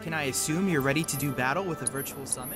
Can I assume you're ready to do battle with a virtual summon?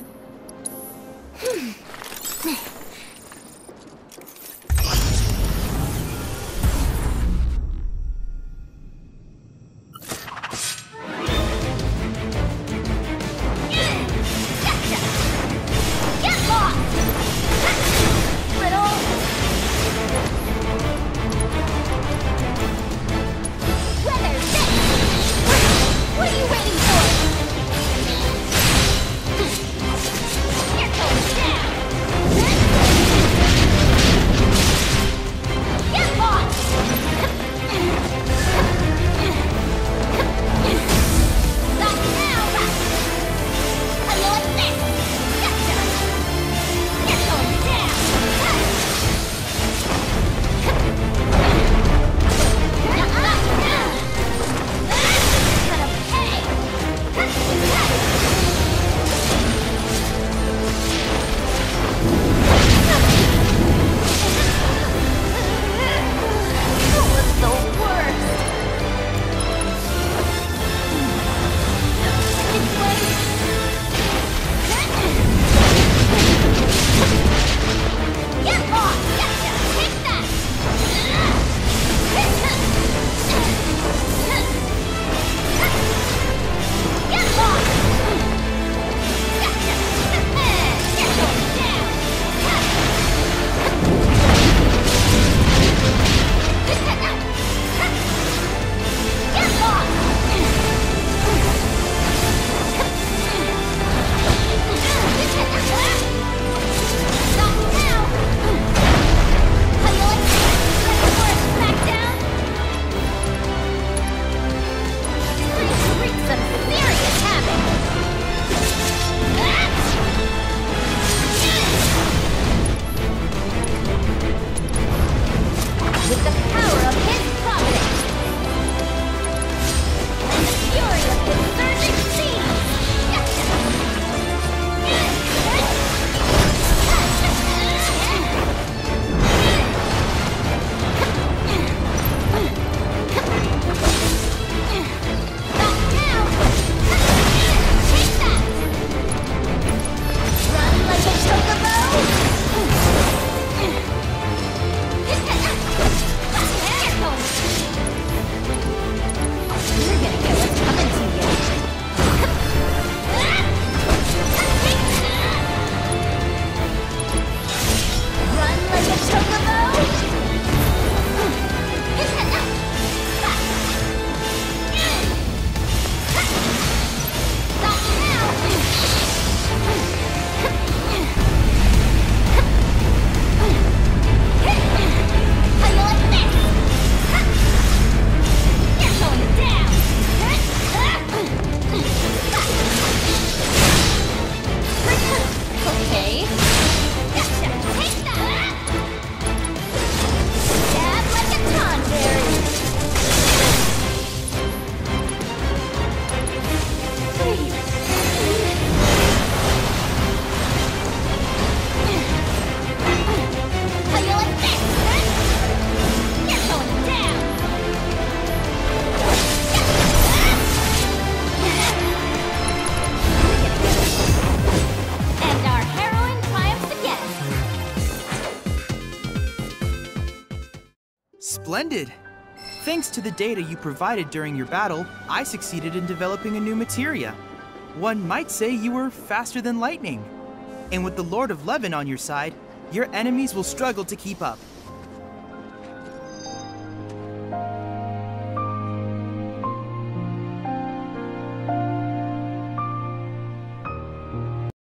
Splendid! Thanks to the data you provided during your battle, I succeeded in developing a new materia. One might say you were faster than lightning. And with the Lord of Levin on your side, your enemies will struggle to keep up.